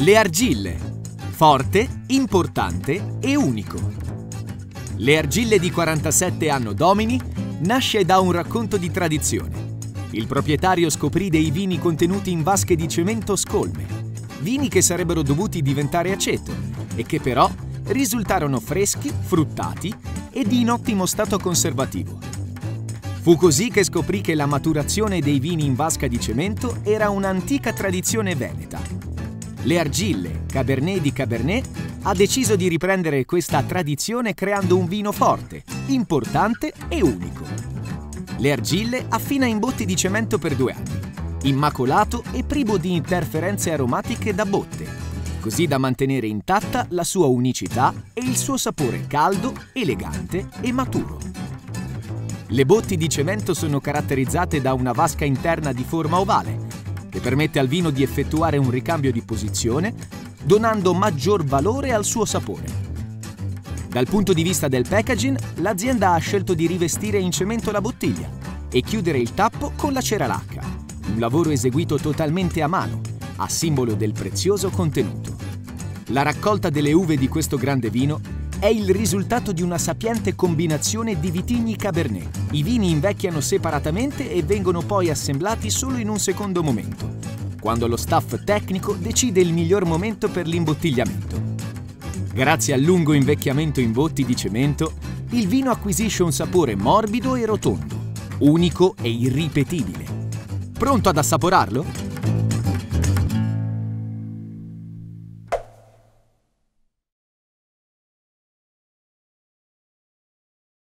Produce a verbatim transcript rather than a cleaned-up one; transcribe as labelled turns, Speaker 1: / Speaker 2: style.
Speaker 1: Le argille. Forte, importante e unico. Le argille di quarantasette Anno Domini nasce da un racconto di tradizione. Il proprietario scoprì dei vini contenuti in vasche di cemento scolme, vini che sarebbero dovuti diventare aceto e che però risultarono freschi, fruttati e in ottimo stato conservativo. Fu così che scoprì che la maturazione dei vini in vasca di cemento era un'antica tradizione veneta. Le argille, Cabernet di Cabernet, ha deciso di riprendere questa tradizione creando un vino forte, importante e unico. Le argille affina in botti di cemento per due anni, immacolato e privo di interferenze aromatiche da botte, così da mantenere intatta la sua unicità e il suo sapore caldo, elegante e maturo. Le botti di cemento sono caratterizzate da una vasca interna di forma ovale, che permette al vino di effettuare un ricambio di posizione, donando maggior valore al suo sapore. Dal punto di vista del packaging, l'azienda ha scelto di rivestire in cemento la bottiglia e chiudere il tappo con la cera lacca, un lavoro eseguito totalmente a mano, a simbolo del prezioso contenuto. La raccolta delle uve di questo grande vino è il risultato di una sapiente combinazione di vitigni Cabernet. I vini invecchiano separatamente e vengono poi assemblati solo in un secondo momento, quando lo staff tecnico decide il miglior momento per l'imbottigliamento. Grazie al lungo invecchiamento in botti di cemento, il vino acquisisce un sapore morbido e rotondo, unico e irripetibile. Pronto ad assaporarlo?